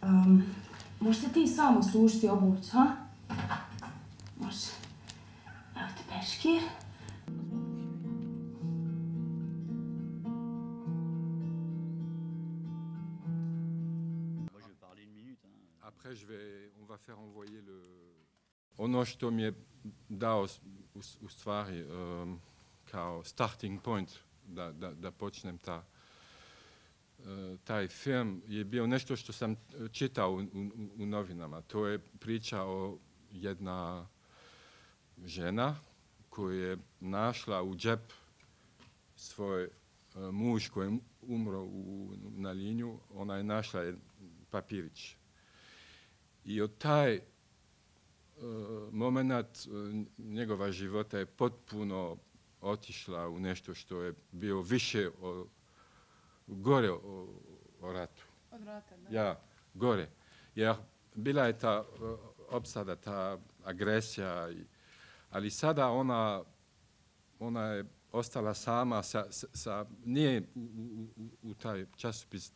Možeš se ti samo sušiti obuć, ha? Može. Evo te peškir. On va faire envoyer le... Ono što mi je dao u stvari kao starting point da počnem taj film je bio nešto što sam čitao u novinama. To je priča o jedna žena koju je našla u džep svoj muž koji je umro na liniju. Ona je našla papirić. I od taj moment njegova života je potpuno otišla u nešto što je bio više gore o ratu. Od rata, da. Ja, gore. Jer bila je ta opsada, ta agresija, ali sada ona je ostala sama, nije u taj časopis,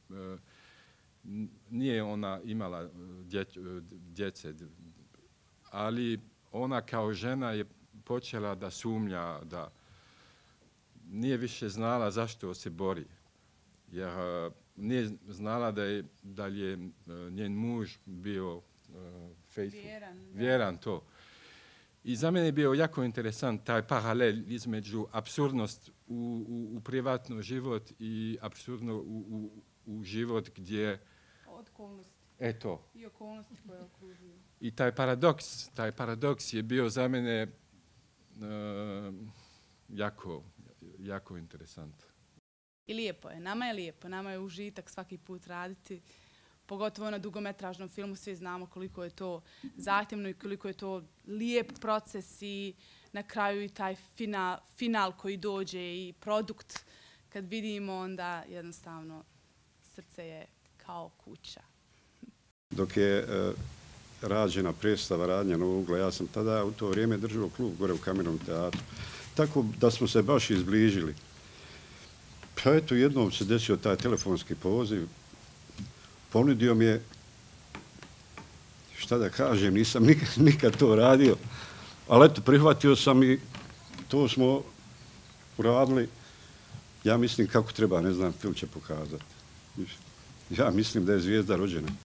nije ona imala djece, ali ona kao žena je počela da sumnja, da nije više znala zašto se bori. Jer nije znala da je njen muž bio vjeran to. I za mene je bio jako interesant taj paralel između apsurdnost u privatno život i apsurdno u život gdje... Okolnosti. Eto. I okolnosti koje okružuju. I taj paradoks je bio za mene jako interesantan. I lijepo je, nama je lijepo, nama je užitak svaki put raditi, pogotovo na dugometražnom filmu, svi znamo koliko je to zahtjevno i koliko je to lijep proces i na kraju i taj final koji dođe i produkt kad vidimo, onda jednostavno srce je kao kuća. Dok je rađena predstava Radnja Novog ugla, ja sam tada u to vrijeme držao klub gore u Kamenom teatru. Tako da smo se baš izbližili. Pa eto, jednom se desio taj telefonski poziv. Ponudio mi je, šta da kažem, nisam nikad to radio, ali eto, prihvatio sam i to smo uradili. Ja mislim kako treba, ne znam, film će pokazati. Ja mislim da je zvijezda rođena.